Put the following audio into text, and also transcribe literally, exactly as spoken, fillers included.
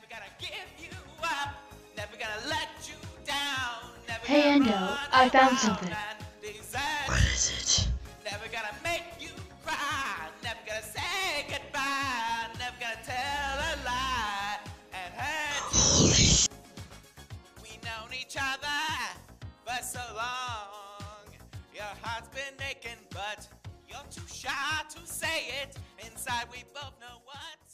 gonna give you up, never gonna let you down, never Hey gonna Endo, run I found around something. and desert What is it? never gonna make you cry, never gonna say goodbye, never gonna tell a lie and hurt you. Holy We known each other for so long. Your heart's been aching, but you're too shy to say it. Inside we both know what